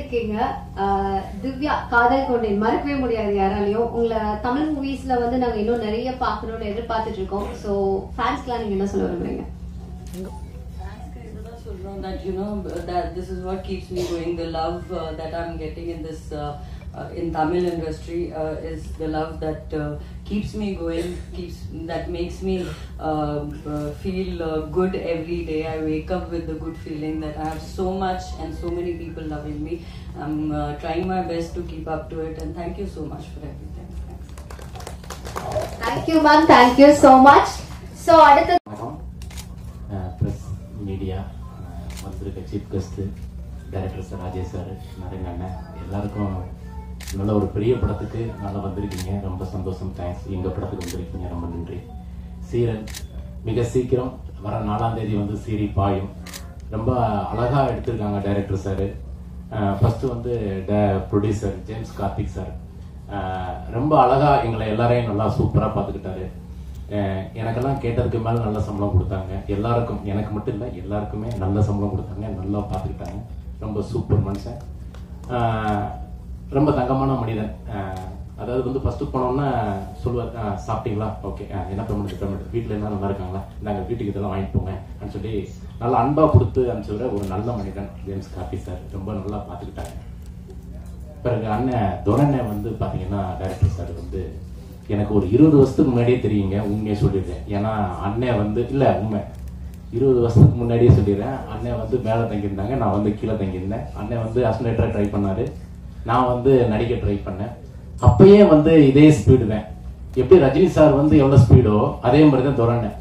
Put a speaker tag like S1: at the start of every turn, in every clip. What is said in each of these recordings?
S1: பண்ணிருக்கீங்க. திவ்யா காதல் கொண்டேன் மறக்கவே முடியாது யாராலையும். உங்களை தமிழ் மூவிஸ்ல வந்து நாங்க இன்னும் நிறைய பார்க்கணும்னு எதிர்பார்த்துட்டு இருக்கோம். ஸோ ஃபேன்ஸ்க்குலாம் நீங்க என்ன சொல்ல விரும்புறீங்க?
S2: That that this is what keeps me going. The love that I'm getting in this in Tamil industry is the love that keeps me going, that makes me feel good every day. I wake up with the good feeling that I have so much and so many people loving me. I'm trying my best to keep up to it, and thank you so much for everything. Thanks.
S1: Thank you ma'am, thank you so much. So அடுத்து
S3: press media வந்திருக்க chief guest director sir Rajesh sir Naren அண்ணன் எல்லாருக்கும் நல்ல ஒரு பெரிய படத்துக்கு நல்லா வந்திருக்கீங்க. ரொம்ப சந்தோஷம். தேங்க்ஸ். எங்கள் படத்துக்கு வந்திருக்கீங்க. ரொம்ப நன்றி. சீரன் மிக சீக்கிரம் வர 4ஆம் தேதி வந்து சீரி பாயும். ரொம்ப அழகாக எடுத்திருக்காங்க டைரக்டர் சார். ஃபஸ்ட்டு வந்து ப்ரொடியூசர் ஜேம்ஸ் கார்த்திக் சார் ரொம்ப அழகாக எங்களை எல்லாரையும் நல்லா சூப்பராக பார்த்துக்கிட்டாரு. எனக்கெல்லாம் கேட்டதுக்கு மேலே நல்ல சம்பளம் கொடுத்தாங்க. எல்லாருக்கும், எனக்கு மட்டும் இல்லை எல்லாருக்குமே நல்ல சம்பளம் கொடுத்தாங்க. நல்லா பார்த்துக்கிட்டாங்க. ரொம்ப சூப்பர் மனுஷன். ரொம்ப தங்கமான மனிதன். அதாவது வந்து ஃபஸ்ட்டு போனோன்னா சொல்லுவார், சாப்பிட்டீங்களா, ஓகே, என்ன பேமெண்ட் வீட்டில் என்ன நல்லா இருக்காங்களா, நாங்கள் வீட்டுக்கு இதெல்லாம் வாங்கிட்டு போங்க அப்படின்னு சொல்லி நல்லா அன்பாக கொடுத்து அனுப்பிச்சுவிட ஒரு நல்ல மனிதன் ஜேம்ஸ் கார்த்தி சார். ரொம்ப நல்லா பார்த்துக்கிட்டாங்க. பிறகு அண்ணன் துரண்ணை வந்து பார்த்தீங்கன்னா டைரக்டர் சார் வந்து எனக்கு ஒரு 20 வருஷத்துக்கு முன்னாடியே தெரியுங்க. உண்மையை சொல்லிடுறேன். ஏன்னா அண்ணன் வந்து இல்லை உண்மை 20 வருஷத்துக்கு முன்னாடியே சொல்லிடுறேன். அண்ணன் வந்து மேலே தங்கியிருந்தாங்க, நான் வந்து கீழே தங்கியிருந்தேன். அண்ணன் வந்து அசனேட்டராக ட்ரை பண்ணார், நான் வந்து நடிக்க ட்ரை பண்ணேன். அப்பயே வந்து இதே ஸ்பீடு தான். எப்படி ரஜினி சார் வந்து எவ்வளோ ஸ்பீடோ அதே மாதிரி தான் துரண்ணேன்.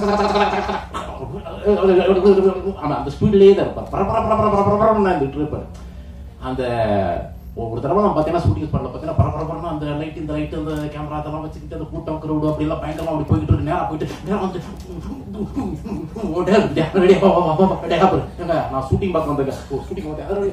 S3: ஆனால் அந்த ஸ்பீட்லேயே தான் இருப்பார். பரபரப்பரப்பரப்பரப்பரன்னு இருப்பார். அந்த ஒரு தடவை நான் பார்த்தீங்கன்னா ஷூட்டிங் ஸ்பாட்டில் பார்த்தீங்கன்னா பரபரப்பரன்னு அந்த லைட் இந்த லைட்டு அந்த கேமரா அதெல்லாம் வச்சுக்கிட்டு அந்த கூட்டம் கிரௌடு அப்படிலாம் பயங்கரமாக அப்படி போய்கிட்டு இருக்கு. நேரம் போயிட்டு நேரம் வந்து நான் ஷூட்டிங் பார்க்க வந்திருக்கேன். ஷூட்டிங்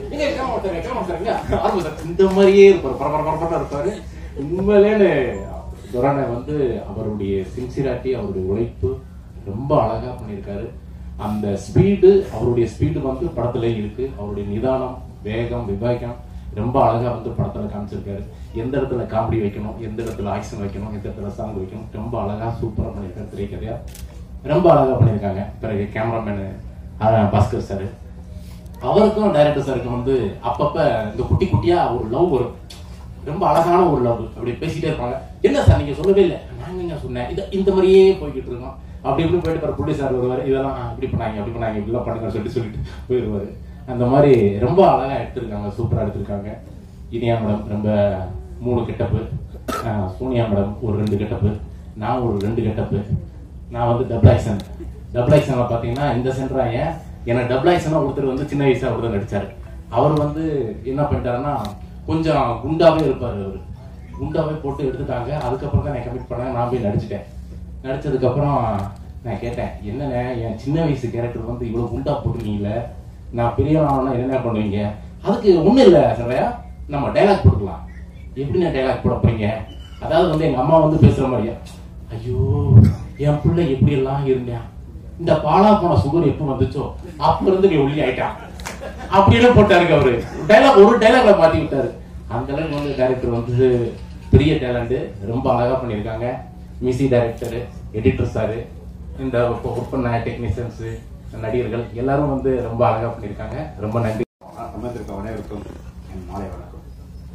S3: இந்த மாதிரியே இருப்பார். பரபரப்பரப்பா இருப்பாரு. உண்மையிலேன்னு துரண்ணை வந்து அவருடைய சின்சியராட்டி, அவருடைய உழைப்பு ரொம்ப அழகா பண்ணியிருக்காரு. அந்த ஸ்பீடு, அவருடைய ஸ்பீடு வந்து படத்துல இருக்கு. அவருடைய நிதானம், வேகம், விவேகம் ரொம்ப அழகா வந்து படத்துல காமிச்சிருக்காரு. எந்த இடத்துல காமெடி வைக்கணும், எந்த இடத்துல ஆக்ஷன் வைக்கணும், எந்த இடத்துல சாங் வைக்கணும், ரொம்ப அழகா சூப்பரா பண்ணியிருக்காரு. திரைக்கதையா ரொம்ப அழகா பண்ணியிருக்காங்க. பிறகு கேமராமேனு பாஸ்கர் சார், அவருக்கும் டைரக்டர் சாருக்கும் வந்து அப்பப்ப இந்த குட்டி குட்டியா ஒரு லவ் வரும். ரொம்ப அழகான ஒரு லவ். அப்படி பேசிட்டே இருப்பாங்க. என்ன சார் நீங்க சொல்லவே இல்லை, நாங்க சொன்னேன், இது இந்த மாதிரியே போய்கிட்டு இருக்கோம். அப்படி இப்படி போயிட்டு ப்ரொடியூசர் வருவார், இதெல்லாம் இப்படி பண்ணாங்க அப்படி பண்ணாங்க இப்படிலாம் பண்ணுங்க சொல்லிட்டு போயிடுவாரு. அந்த மாதிரி ரொம்ப அழகா எடுத்திருக்காங்க. சூப்பரா எடுத்திருக்காங்க. இனியா மேடம் ரொம்ப 3 கெட்டப்பு, சோனியா மேடம் ஒரு 2 கெட்டப்பு, நான் ஒரு 2 கெட்டப்பு. நான் வந்து டபுள் ஆக்ஷன்ல பாத்தீங்கன்னா இந்த சென்டராங்க எனக்கு டபுள் ஆக்ஷனா ஒருத்தர் வந்து சின்ன வயசா ஒருத்தர் நடிச்சாரு. அவர் வந்து என்ன பண்ணிட்டாருன்னா கொஞ்சம் குண்டாவே இருப்பாரு. அவரு குண்டாவே போட்டு எடுத்துட்டாங்க. அதுக்கப்புறம் தான் நான் கமிட் பண்ணேன். நான் போய் நடிச்சிட்டேன். நடிச்சதுக்கு அப்புறம் நான் கேட்டேன், என்னண்ணே என் சின்ன வயசு கேரக்டர் வந்து இவ்வளவு குண்டா போட்டிருக்கீங்களே, நான் பெரிய ஆனா என்ன பண்ணுவீங்க? அதுக்கு ஒண்ணும் இல்லை சரையா, நம்ம டைலாக் போட்டுக்கலாம். எப்படி நான் டைலாக் போட போறீங்க? அதாவது வந்து எங்க அம்மா வந்து பேசுற மாதிரியா, ஐயோ என் பிள்ளை எப்படி எல்லாம் இருந்தேன், இந்த பாலா போன சுகர் எப்ப வந்துச்சோ அப்ப இருந்து நீ ஒல்லி ஆயிட்டான் அப்படியெல்லாம் போட்டாரு. அவரு டைலாக் ஒரு டைலாக்ல மாத்தி விட்டாரு. அந்த அளவுக்கு வந்து டைரக்டர் வந்து பெரிய டேலண்ட். ரொம்ப அழகா பண்ணியிருக்காங்க. மியூசிக் டைரக்டர், எடிட்டர் சாரு, இந்த ஒர்க் பண்ண டெக்னீஷியன்ஸ், நடிகர்கள் எல்லாரும் வந்து ரொம்ப அழகா பண்ணியிருக்காங்க. ரொம்ப நன்றி.
S4: அமர்ந்திருக்க அனைவருக்கும் என் மாலை வணக்கம்.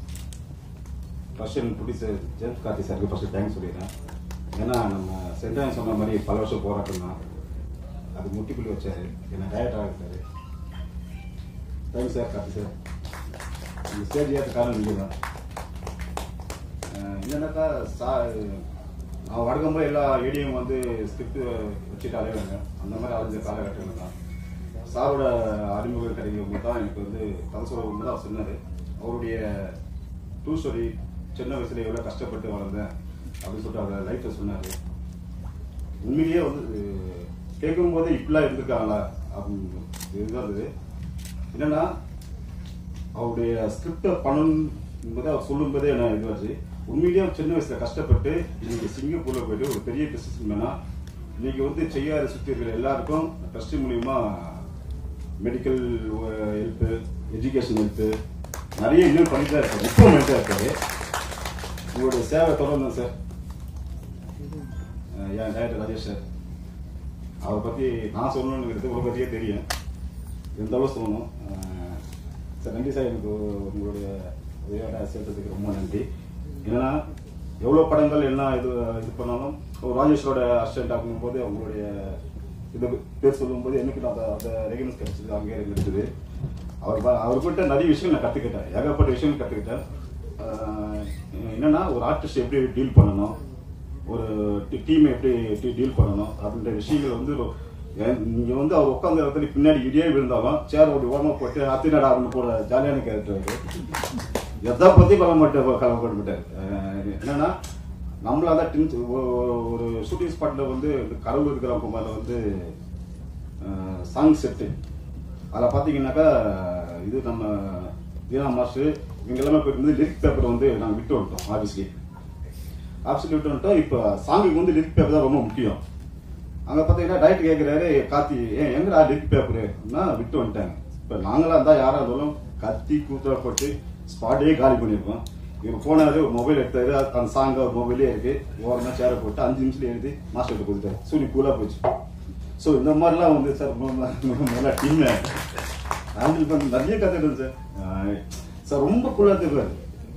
S4: ஃபர்ஸ்ட் ப்ரொடியூசர் ஜேம்ஸ் கார்த்தி சாருக்கு ஃபர்ஸ்ட் தேங்க்ஸ் சொல்லிடுறேன். ஏன்னா நம்ம சென்றாய் சொன்ன மாதிரி பல வருஷம் போராட்டம் தான், அது முட்டிப்புள்ளி வச்சாரு, என்ன டயர்டாக இருக்காரு. Thanks sir Karthi sir. இந்த ஸ்டேஜ் ஏற்ற காரணம் நீங்கள் தான். என்னன்னாக்கா நான் வழக்கம்போது எல்லா ஏடியும் வந்து ஸ்கிரிப்ட் வச்சுட்டு அலைவாங்க. அந்த மாதிரி அலைஞ்ச காலகட்டங்கள் தான். சாரோட அறிமுகம் கிடைக்கும் தான் எனக்கு வந்து கதை சொல்ல தான் சொன்னார். அவருடைய ட்ரூ ஸ்டோரி, சின்ன வயசுல எவ்வளோ கஷ்டப்பட்டு வளர்ந்தேன் அப்படின்னு சொல்லிட்டு அவர் லைஃப்பில் சொன்னார். உண்மையிலேயே வந்து கேட்கும்போது இப்படிலாம் இருந்திருக்காங்களா அப்படின்னு இருந்தது. என்னன்னா அவருடைய ஸ்கிரிப்டை பண்ணணும்போது அவர் சொல்லும்போதே என்ன இதுவாச்சு. உண்மையிலேயே சின்ன வயசுல கஷ்டப்பட்டு இன்னைக்கு சிங்கப்பூர்ல போயிட்டு ஒரு பெரிய பிசினஸ் மேனா இன்னைக்கு வந்து செய்யாத சுற்றி இருக்கிற எல்லாருக்கும் ட்ரஸ்ட் மூலியமா மெடிக்கல் ஹெல்ப்பு, எஜுகேஷன் ஹெல்ப்பு, நிறைய இன்னும் பண்ணிட்டு தான் இருக்காரு, இம்ப்ரூவ்மெண்ட் தான் இருக்காரு. உங்களுடைய சேவை தொடர்ந்து சார். என் டைரக்டர் ராஜேஷ் சார், அவரை பற்றி நான் சொல்லணுங்கிறது உங்களை பற்றியே தெரியும், எந்த அளவு சொல்லணும். சார் நன்றி சார், எனக்கு உங்களுடைய உதவியோட சேர்த்ததுக்கு ரொம்ப நன்றி. ஏன்னா எவ்வளோ படங்கள் எல்லாம் இது பண்ணாலும் ஒரு ராஜேஷோட அசிஸ்டன்ட் ஆகும்போது அவங்களுடைய இதை பேர் சொல்லும்போது எனக்கு நான் அந்த ரெகனைஸ் கிடைச்சது, அங்கே இருந்தது. அவர்கிட்ட நிறைய விஷயம் நான் கற்றுக்கிட்டேன், ஏகப்பட்ட விஷயம் கற்றுக்கிட்டேன். என்னன்னா ஒரு ஆர்டிஸ்ட் எப்படி டீல் பண்ணணும், ஒரு டீமை எப்படி டீல் பண்ணணும் அப்படின்ற விஷயங்கள் வந்து நீங்க வந்து அவர் உட்காந்து இடத்துல பின்னாடி இடியே விழுந்தாலும் சேர் ஒரு ஓரமா போட்டு அத்தினடா அப்படின்னு போற ஜாலியான கேரக்டர். எதை பத்தி கலப்பட மாட்டார். என்னன்னா நம்மளால ஒரு ஷூட்டிங் ஸ்பாட்ல வந்து கரவு இருக்கிறவங்க மேல வந்து சாங் செட்டு அதில் பார்த்தீங்கன்னாக்கா இது நம்ம தீனா மாஸ்டர் இவங்க எல்லாமே போயிட்டு லிரிக் பேப்பர் வந்து நாங்கள் விட்டு வந்துட்டோம். ஆஃபீஸ்க்கு விட்டு வந்துட்டோம். இப்போ சாங்குக்கு வந்து லிரிக் பேப்பர் தான் ரொம்ப முக்கியம். அங்கே பார்த்தீங்கன்னா டைரக்டர் கேட்குறாரு, கார்த்தி எங்கடா லிரிக் பேப்பருன்னா விட்டு வந்துட்டாங்க. இப்போ நாங்களாம் இருந்தால் யாராக இருந்தாலும் கத்தி கூத்தா போட்டு ஸ்பாட்டே காலி பண்ணியிருக்கோம். இவர் போனாரு, மொபைல் எடுத்தாரு, அந்த சாங் ஒரு மொபைலே இருக்கு, ஓரமாக சேரை போட்டு 5 நிமிஷத்துல எழுதி மாஸ்டர்கிட்ட கொடுத்துட்டாரு. சூனி கூலாக போச்சு. ஸோ இந்த மாதிரிலாம் வந்து சார் நல்லா டீம் ஹேண்டில் பண்ணி நிறைய கற்றுக்கிட்டேன் சார். சார் ரொம்ப கூலாக இருக்காரு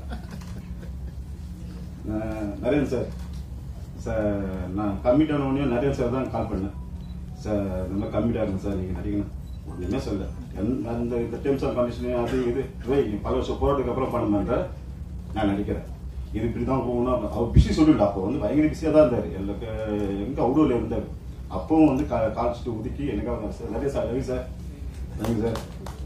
S4: நரேன் சார். சார் நான் கம்மிட் ஆனோடனே நரேன் சார் தான் கால் பண்ணேன். சார் இந்த மாதிரி கம்மிட் ஆகுங்க சார், நீங்கள் நடிக்கணும் ஒன்றுமே சொல்ல. அந்த இந்த டேர்ம்ஸ் அண்ட் கண்டிஷனு அது இது பல வருஷம் போராட்டத்துக்கு அப்புறம் பண்ணுன்ற நான் நடிக்கிறேன், இது இப்படி தான் போகணும். அவர் பிஸி சொல்லிவிட்டு அப்போ வந்து பயங்கர பிஸியாக தான் இருந்தார், எங்கே அவுடோரில் இருந்தார். அப்பவும் வந்து கால்ச்சிட்டு ஒதுக்கி எனக்காக வந்தார். சார் நிறைய sir, Ravi sir, thank you sir.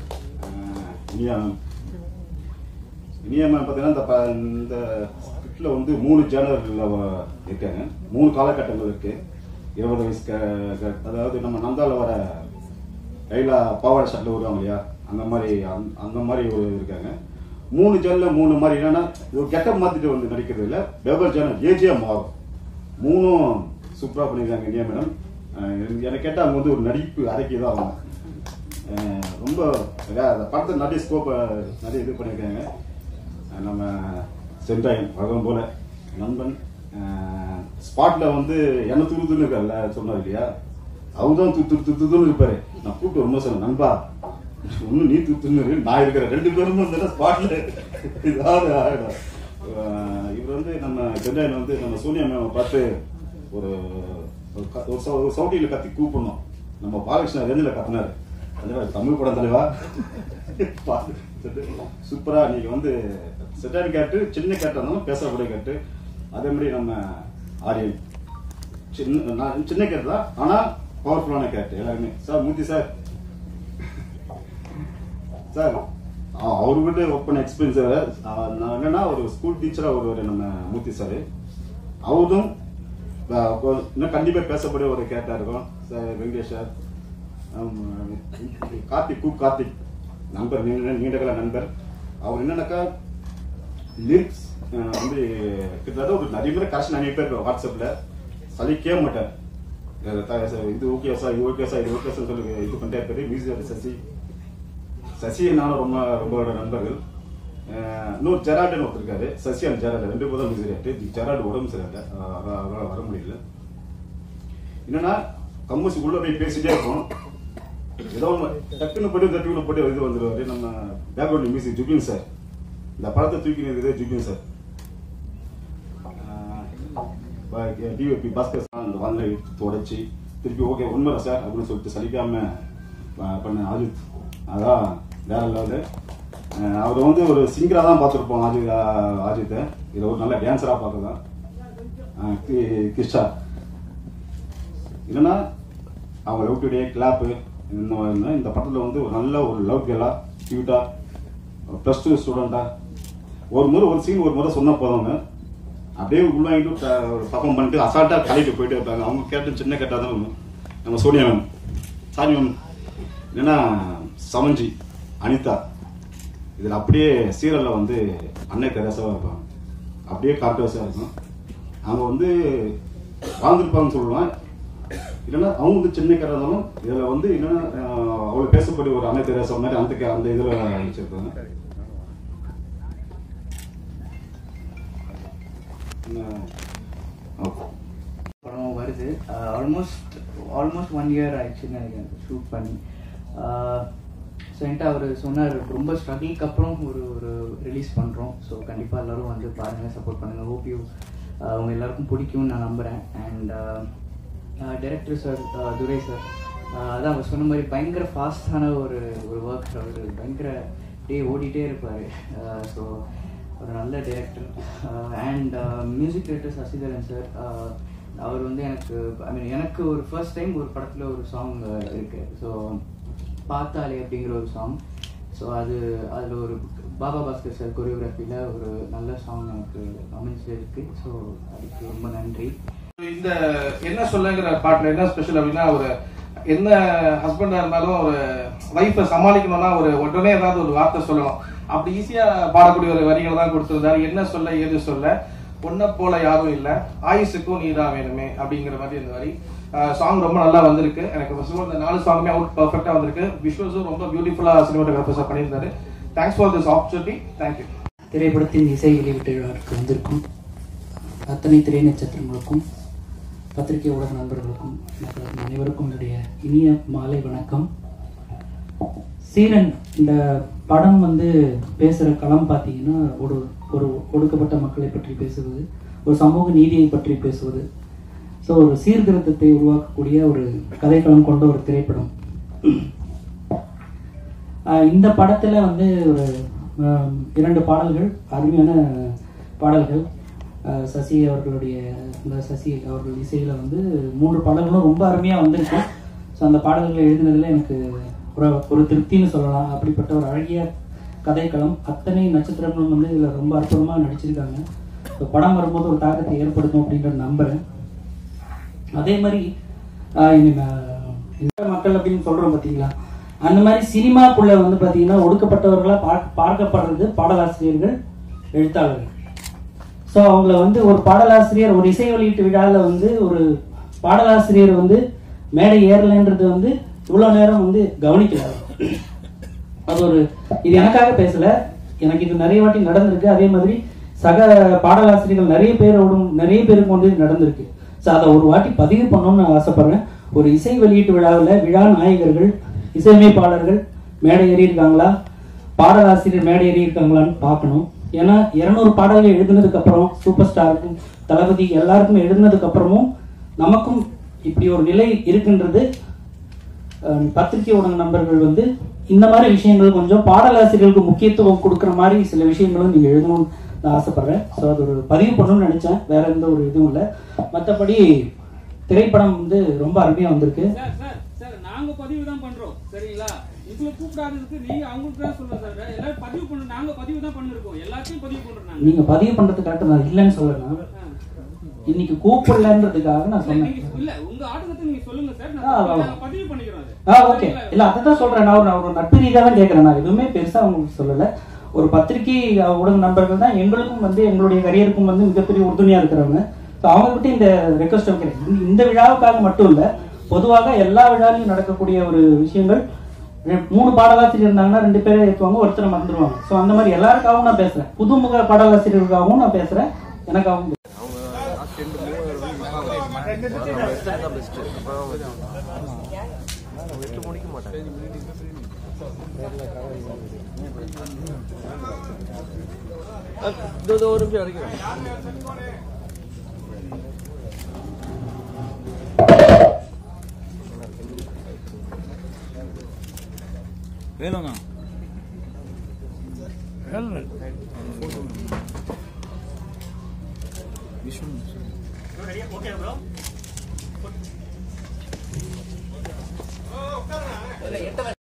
S4: இனியாமன் பார்த்தீங்கன்னா இந்த ஸ்கிரிப்டில் வந்து 3 ஜேர்னலில் இருக்காங்க, 3 காலகட்டங்கள் இருக்கு. 20 வயசுக்கு, அதாவது நம்ம நந்தாவில் வர கையில் பாவாடை ஷர்ட்டில் வருவாங்க இல்லையா, அந்த மாதிரி ஒரு இருக்காங்க. 3 ஜேர்னல் 3 மாதிரி. என்னன்னா ஒரு கெட்டப் மாற்றிட்டு வந்து நடிக்கிறது இல்லை, வெவ்வேறு ஜேர்னல் ஏஜியாக மாறும். 3ம் சூப்பராக பண்ணியிருக்காங்க இனியா மேடம். எனக்கு கேட்டால் அவங்க வந்து ஒரு நடிப்பு அரைக்கி தான் ஆகும். ரொம்ப அந்த படத்தை நிறைய ஸ்கோப்பை நிறைய இது பண்ணியிருக்காங்க. நம்ம சென்றாயன் வகம் போல நண்பன் ஸ்பாட்ல வந்து என்ன துருதுன்னு இருக்கார்ல சொன்னார் இல்லையா, அவர் தான் துருதுன்னு இருப்பாரு. நான் கூப்பிட்டு ரொம்ப சொன்னேன், நண்பா ஒன்னும் நீ துருத்துன்னு நான் இருக்கிறேன், 2 பேரும் வந்து ஸ்பாட்ல இதாவது ஆகிடும். இவர் வந்து நம்ம சென்றாயன் வந்து நம்ம சோனியா மேம் பார்த்து ஒரு சவுட்டியில் கத்தி கூப்பிடணும். நம்ம பாலகிருஷ்ணா ரேஞ்சில் கத்தினாரு, தமிழ் படம் தலைவா சூப்பரா நீங்க வந்து செட்டாரி கேட்டு சின்ன கேட்டா இருந்தாலும் பேசக்கூடிய கேட்டு. அதே மாதிரி நம்ம ஆரியன் சின்ன கேட்டு தான், ஆனா பவர்ஃபுல்லான கேட்டு எல்லாருமே. சார் மூர்த்தி சார், சார் அவர்கிட்ட ஒர்க் பண்ண எக்ஸ்பீரியன்ஸ் என்னன்னா ஒரு ஸ்கூல் டீச்சரா ஒரு நம்ம மூர்த்தி சார், அவரும் இன்னும் கண்டிப்பா பேசக்கூடிய ஒரு கேட்டா இருக்கும். சார் வெங்கடேஷ் சார், கார்த்திக் நண்பர், நீண்ட கால நண்பர். அவர் என்னன்னாக்கா லிரிக்ஸ் வந்து கிட்டத்தட்ட ஒரு நிறைய பேர் கரெக்ஷன் நிறைய பேர் வாட்ஸ்அப்ல சலிக்கவே மாட்டார். இது ஓகே சார், இது ஓகே சார், இது ஓகே சார் சொல்லி இது பண்ணிட்டே இருப்பாரு. மியூசிக் சசி நானும் ரொம்ப நண்பர்கள். இன்னொரு ஜெரால்டுன்னு ஒருத்தர் இருக்காரு, சசி அண்ட் ஜெரால்டு 2 பேரும் மியூசிக். ஜெரால்டு உடம்பு சரியில்லை, அவரால் வர முடியல. என்னன்னா கம்மூசி உள்ள போய் பேசிட்டே இருக்கோம், ஏதோ டக்குன்னு போட்டு தட்டுக்குள்ள போட்டு இது வந்துடுவாரு. நம்ம பேக்ரவுண்ட் மியூசிக் ஜுபின் சார், இந்த படத்தை தூக்கி நிற்கிறது Zubin sir. DOP Bhaskar sir அந்த வானிலை தொடச்சி திருப்பி ஓகே உண்மை சார் அப்படின்னு சொல்லிட்டு சலிக்காம பண்ண அஜித், அதான் வேற லெவலு. அவர் வந்து ஒரு சிங்கராக தான் பார்த்துருப்போம் அஜித்தை, இதில் ஒரு நல்ல டான்ஸராக பார்க்கலாம். கிஷா என்னன்னா அவங்க லவ் டுடே கிளாப்பு இந்த படத்தில் வந்து ஒரு நல்ல ஒரு லவ் கேலா கியூட்டா +2 ஸ்டூடெண்டா ஒரு முறை சொன்ன போதவங்க அப்படியே உள்வாங்கிட்டு ஒரு பக்கம் பண்ணிட்டு அசால்ட்டா கலைட்டு போயிட்டு இருப்பாங்க. அவங்க கேட்டு சின்ன கேட்டா தான் ஒன்று. நம்ம சோனியா மேம், சாரி மேம், என்னன்னா சமஞ்சி அனிதா இதில் அப்படியே சீரியலில் வந்து அன்னை தெரசாவாக இருப்பாங்க, அப்படியே கார்டோஸாக இருக்கும். அவங்க வந்து வாழ்ந்துருப்பாங்கன்னு சொல்லுவாங்க. இல்லைன்னா அவங்க வந்து சின்ன கேட்டாக இருந்தாலும் இதில் வந்து என்னன்னா அவளை பேசக்கூடிய ஒரு அன்னை தெரசா மாதிரி அந்த இதில் வச்சிருப்பாங்க.
S5: படம் வருது. ஆல்மோஸ்ட் 1 இயர் ஆயிடுச்சுன்னு நினைக்கிறேன் ஷூட் பண்ணி. ஸோ என்கிட்ட அவர் சொன்னார் ரொம்ப ஸ்ட்ரகிளுக்கு அப்புறம் ஒரு ரிலீஸ் பண்ணுறோம். ஸோ கண்டிப்பாக எல்லோரும் வந்து பாருங்கள், சப்போர்ட் பண்ணுங்கள். ஹோப் யூ அவங்க எல்லாருக்கும் பிடிக்கும்னு நான் நம்புகிறேன். And director sir Durai sir, அதான் அவர் சொன்ன மாதிரி பயங்கர ஃபாஸ்டான ஒரு ஒர்க். அவர் பயங்கர ஓடிட்டே இருப்பார். ஸோ ஒரு நல்ல director. And music director Sasidharan sir, அவர் வந்து எனக்கு ஒரு ஃபர்ஸ்ட் டைம் ஒரு படத்தில் ஒரு சாங் இருக்குது. ஸோ பார்த்தாலே அப்படிங்கிற ஒரு சாங். ஸோ அதில் ஒரு பாபா பாஸ்கர் சார் கொரியோகிராஃபியில் ஒரு நல்ல சாங் எனக்கு அமைஞ்சிருக்கு. ஸோ அதுக்கு ரொம்ப நன்றி.
S6: இந்த என்ன சொல்லுங்கிற பாட்டில் என்ன ஸ்பெஷல் அப்படின்னா, ஒரு என்ன ஹஸ்பண்டாக இருந்தாலும் ஒரு ஒய்ஃபை சமாளிக்கணும்னா ஒரு உடனே ஏதாவது ஒரு வார்த்தை சொல்லணும். அப்படி ஈஸியாக பாடக்கூடிய ஒரு வரிகளை தான் கொடுத்துருந்தாரு. என்ன சொல்ல ஏது சொல்ல, பொண்ணை போல யாரும் இல்லை, ஆயுசுக்கும் நீ தான் வேணுமே அப்படிங்கிற மாதிரி இந்த வரி. சாங் ரொம்ப நல்லா வந்திருக்கு. எனக்கு ஃபர்ஸ்ட் இந்த 4 சாங்குமே அவுட் பர்ஃபெக்டாக வந்திருக்கு. விஷுவல்ஸும் ரொம்ப பியூட்டிஃபுல்லாக சினிமாட்டோகிராஃபர்ஸாக பண்ணியிருந்தாரு. Thanks for this opportunity. Thank you.
S7: திரைப்படத்தின் இசை வெளியீட்டு விழாவிற்கு வந்திருக்கும் அத்தனை திரை நட்சத்திரங்களுக்கும் பத்திரிகை ஊடக நண்பர்களுக்கும் அனைவருக்கும் என்னுடைய இனிய மாலை வணக்கம். சீரன் இந்த படம் வந்து பேசுகிற களம் பார்த்தீங்கன்னா ஒரு ஒடுக்கப்பட்ட மக்களை பற்றி பேசுவது, ஒரு சமூக நீதியை பற்றி பேசுவது. ஸோ ஒரு சீர்திருத்தத்தை உருவாக்கக்கூடிய ஒரு கதைக்களம் கொண்ட ஒரு திரைப்படம். இந்த படத்தில் வந்து ஒரு 2 பாடல்கள், அருமையான பாடல்கள். சசி அவர்கள் இசையில் வந்து 3 பாடல்களும் ரொம்ப அருமையாக வந்திருக்கு. ஸோ அந்த பாடல்களை எழுதினதில் எனக்கு ஒரு திருப்தின்னு சொல்லலாம். அப்படிப்பட்ட ஒரு அழகிய கதைக்களம். அத்தனை நட்சத்திரங்களும் வந்து இதில் ரொம்ப அற்புதமாக நடிச்சிருக்காங்க. ஸோ படம் வரும்போது ஒரு தாக்கத்தை ஏற்படுத்தும் அப்படின்றத நம்புகிறேன். அதே மாதிரி மக்கள் அப்படின்னு சொல்கிறோம் பார்த்தீங்களா, அந்த மாதிரி சினிமாக்குள்ள வந்து பார்த்தீங்கன்னா ஒடுக்கப்பட்டவர்களாக பார்க்கப்படுறது பாடலாசிரியர்கள், எழுத்தாளர்கள். ஸோ அவங்கள வந்து ஒரு பாடலாசிரியர் ஒரு இசை வெளியீட்டு விழாவில் வந்து ஒரு பாடலாசிரியர் வந்து மேடை ஏறலைன்றது வந்து இவ்வளோ நேரம் வந்து கவனிக்கல. அது இது எனக்காக பேசலை, எனக்கு இது நிறைய வாட்டி நடந்திருக்கு. அதே மாதிரி சக பாடலாசிரியர்கள் நிறைய பேருக்கு வந்து நடந்திருக்கு. ஸோ அதை ஒரு வாட்டி பதிவு பண்ணணும்னு நான் ஆசைப்படுறேன். ஒரு இசை வெளியீட்டு விழாவில் விழா நாயகர்கள், இசையமைப்பாளர்கள் மேடை ஏறி இருக்காங்களா, பாடலாசிரியர் மேடை ஏறி இருக்காங்களான்னு பார்க்கணும். ஏன்னா 200 பாடல்கள் எழுதுனதுக்கு அப்புறம் சூப்பர் ஸ்டாருக்கும் தளபதி எல்லாருக்கும் எழுதுனதுக்கு அப்புறமும் நமக்கும் இப்படி ஒரு நிலை இருக்குன்றது பத்திரிகை ஊடக நண்பர்கள் வந்து இந்த மாதிரி விஷயங்கள் கொஞ்சம் பாடலாசிரியர்களுக்கு முக்கியத்துவம் கொடுக்குற மாதிரி சில விஷயங்களும் நீங்கள் எழுதணும்னு நான் ஆசைப்படுறேன். ஸோ அது ஒரு பதிவு பண்ணணும்னு நினைச்சேன், வேற எந்த ஒரு இதுவும் இல்லை. மற்றபடி திரைப்படம் வந்து ரொம்ப அருமையாக வந்திருக்கு.
S8: நாங்க பதிவு தான் பண்றோம், சரிங்களா? இதுல கூப்பிடாததுக்கு நீங்க அவங்களுக்கு தான் சொல்லுங்க சார். எல்லாரும் பதிவு பண்ணு, நாங்க பதிவு தான் பண்ணிருக்கோம், எல்லாத்தையும் பதிவு பண்றோம்.
S7: நீங்க பதிவு பண்றது கரெக்ட், நான் இல்லைன்னு சொல்லலாம். இன்னைக்கு கூப்பிடலன்றதுக்காக நான் சொன்னேன்.
S8: இல்ல உங்க ஆட்டத்தை நீங்க சொல்லுங்க சார், நான் பதிவு பண்ணிக்கிறோம்.
S7: ஓகே, இல்ல அதான் சொல்றேன். நான் ஒரு நட்பு ரீதியா தான் கேட்கறேன். நான் எதுவுமே பெருசா உங்களுக்கு சொல்லல. ஒரு பத்திரிகை ஊடக நண்பர்கள் தான் எங்களுக்கும் வந்து எங்களுடைய கரியருக்கும் வந்து மிகப்பெரிய உறுதுணையா இருக்கிறவங்க. ஸோ அவங்ககிட்ட இந்த ரெக்வஸ்ட் வைக்கிறேன். இந்த விழாவுக்காக மட்டும் இல்ல, பொதுவாக எல்லா விழாவிலும் நடக்கக்கூடிய ஒரு விஷயங்கள். 3 பாடலாசிரியர் இருந்தாங்கன்னா 2 பேரை ஏற்றுவாங்க, ஒருத்தரை மறந்துடுவாங்க. ஸோ அந்த மாதிரி எல்லாருக்காகவும் நான் பேசுறேன். புதுமுக பாடலாசிரியர்களுக்காகவும் நான் பேசுறேன், எனக்காகவும்.
S9: ஒரு நிமிஷம் வேணும்ண்ணா. விஷ்ணு